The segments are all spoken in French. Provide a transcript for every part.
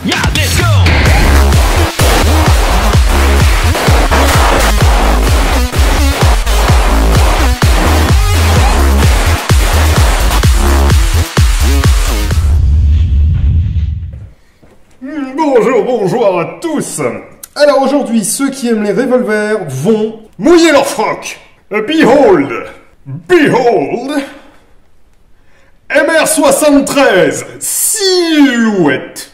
Yeah, let's go. Bonjour à tous. Alors aujourd'hui, ceux qui aiment les revolvers vont mouiller leur froc. Behold MR73 Silhouette.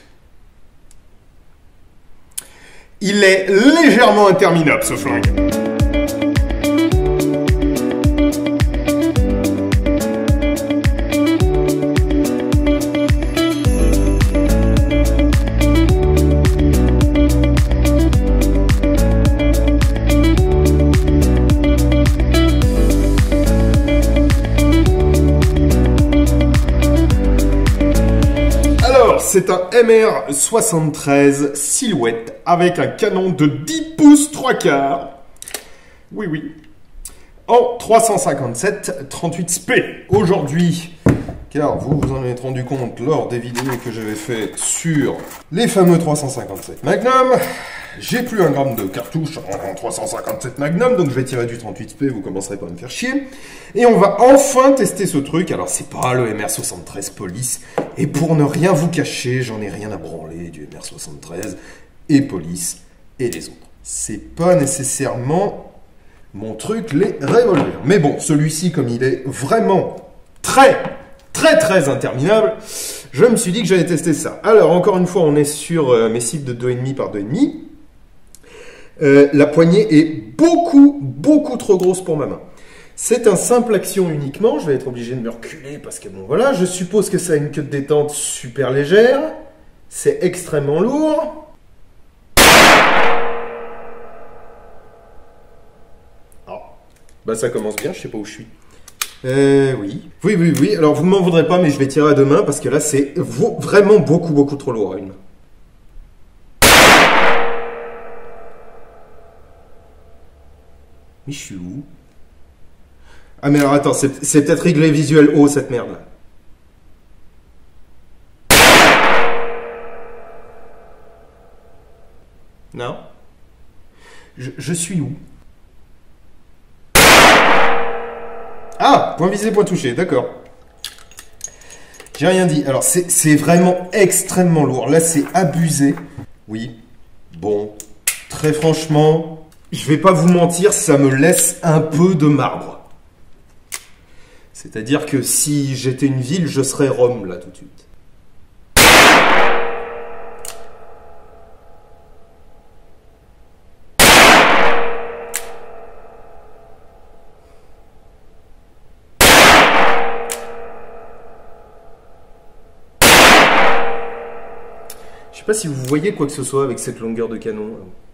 Il est légèrement interminable ce flingue. C'est un MR73 Silhouette avec un canon de 10 pouces 3/4. Oui, oui. En 357 38 SP. Aujourd'hui, car vous vous en êtes rendu compte lors des vidéos que j'avais faites sur les fameux 357 Magnum, j'ai plus un gramme de cartouche en 357 Magnum, donc je vais tirer du 38 SP, vous commencerez par me faire chier. Et on va enfin tester ce truc. Alors c'est pas le MR73 Police, et pour ne rien vous cacher, j'en ai rien à branler du MR73 et Police et les autres. C'est pas nécessairement mon truc, les revolvers. Mais bon, celui-ci, comme il est vraiment très interminable, je me suis dit que j'allais tester ça. Alors, encore une fois, on est sur mes cibles de 2,5 par 2,5. La poignée est beaucoup trop grosse pour ma main. C'est un simple action uniquement. Je vais être obligé de me reculer parce que bon, voilà. Je suppose que ça a une queue de détente super légère. C'est extrêmement lourd. Bah ça commence bien, je sais pas où je suis. Oui. Oui. Alors vous m'en voudrez pas, mais je vais tirer à deux mains parce que là c'est vraiment beaucoup trop lourd à une main. Mais je suis où? Ah mais alors attends, c'est peut-être réglé visuel haut cette merde là. Non? Je suis où? Ah, point visé, point touché, d'accord. J'ai rien dit. Alors, c'est vraiment extrêmement lourd. Là, c'est abusé. Oui. Bon, très franchement, je vais pas vous mentir, ça me laisse un peu de marbre. C'est-à-dire que si j'étais une ville, je serais Rome, là, tout de suite. Je sais pas si vous voyez quoi que ce soit avec cette longueur de canon.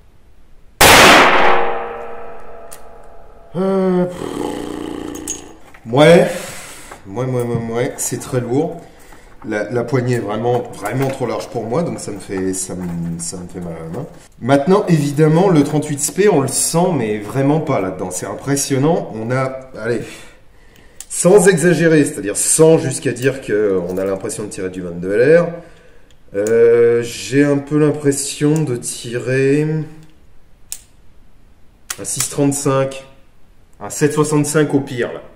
Ouais, c'est très lourd. La poignée est vraiment trop large pour moi, donc ça me fait mal à la main. Maintenant, évidemment, le 38 SP, on le sent, mais vraiment pas là-dedans. C'est impressionnant. On a, allez, sans exagérer, c'est-à-dire sans jusqu'à dire qu'on a l'impression de tirer du 22 LR. J'ai un peu l'impression de tirer un 6,35, un 7,65 au pire là.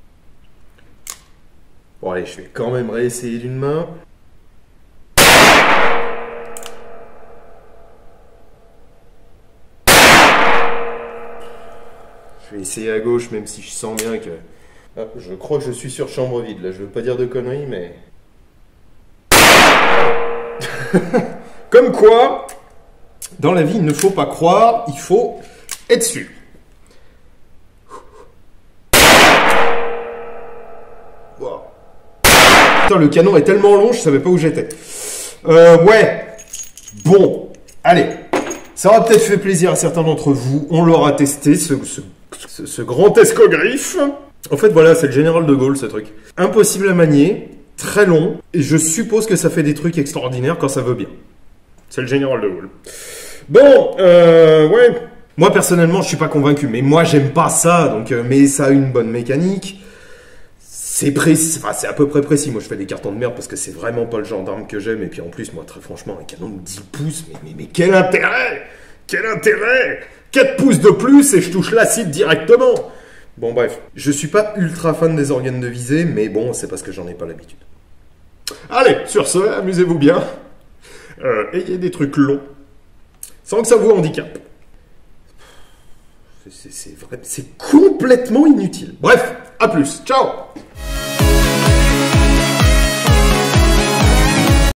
Bon allez, je vais quand même réessayer d'une main. Je vais essayer à gauche même si je sens bien que... Ah, je crois que je suis sur chambre vide là, je veux pas dire de conneries mais... Comme quoi, dans la vie, il ne faut pas croire, il faut être sûr. Wow. Putain, le canon est tellement long, je savais pas où j'étais. Ouais. Bon, allez. Ça aura peut-être fait plaisir à certains d'entre vous. On l'aura testé, ce grand escogriffe. En fait, voilà, c'est le général de Gaulle, ce truc. Impossible à manier. Très long, et je suppose que ça fait des trucs extraordinaires quand ça veut bien. C'est le général de Gaulle. Bon, ouais. Moi, personnellement, je suis pas convaincu, mais moi, j'aime pas ça, donc, mais ça a une bonne mécanique. C'est précis, enfin, c'est à peu près précis. Moi, je fais des cartons de merde parce que c'est vraiment pas le genre d'arme que j'aime. Et puis en plus, moi, très franchement, un canon de 10 pouces, mais quel intérêt? Quel intérêt? 4 pouces de plus et je touche l'acide directement. Bon, bref, je suis pas ultra fan des organes de visée, mais bon, c'est parce que j'en ai pas l'habitude. Allez, sur ce, amusez-vous bien. Ayez des trucs longs, sans que ça vous handicape. C'est complètement inutile. Bref, à plus. Ciao!